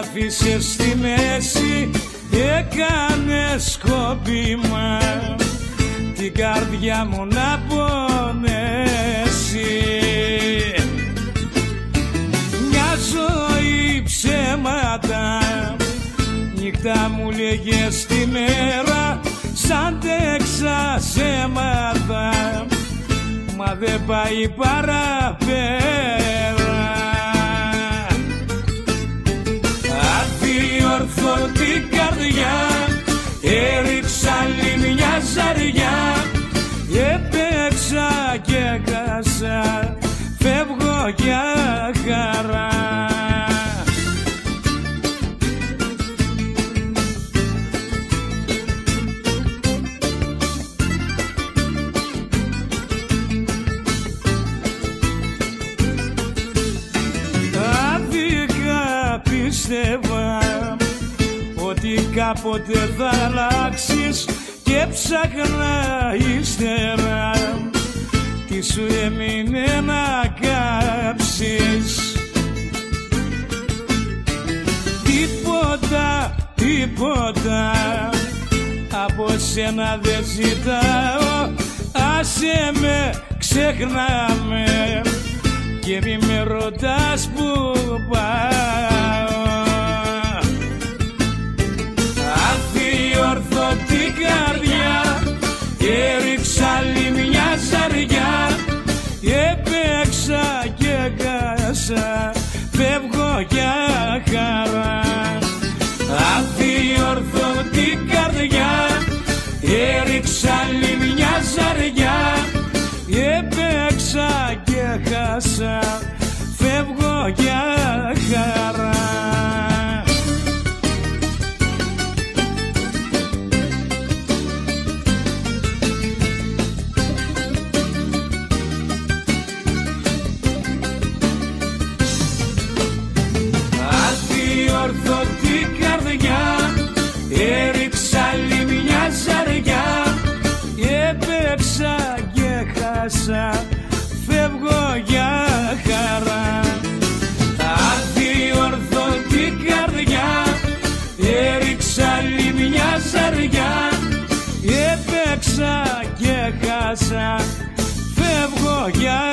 άφησες στη μέση, έκανες σκόπιμα την καρδιά μου να πονέσει. Μια ζωή ψέματα, νύχτα μου λέγες τη μέρα, σαν Τέξας έμαθα, μα δεν πάει παραπέρα. Αδιορθωτή καρδιά, έριξα άλλη μια ζαριά, έπαιξα και κάσα, φεύγω για χαρά. Πίστευα ότι κάποτε θα αλλάξεις και ψάχνα ύστερα τι σου έμεινε να κάψεις. Τίποτα από σένα δεν ζητάω, άσε με, ξεχνάμε και μη με ρωτάς που πάω. Αδιορθωτή καρδιά, έριξα άλλη μια ζαριά, έπαιξα και κάσα, φεύγω για χαρά. Αδιορθωτή καρδιά, έριξα άλλη μια ζαριά, έπαιξα και χάσα, φεύγω για χαρά. Αδιορθωτή καρδιά, έριξα άλλη μια ζαριά, έπαιξα και χάσα, φεύγω για χαρά. Αδιορθωτή καρδιά, έριξα άλλη μια ζαριά, έπαιξα και χάσα, φεύγω για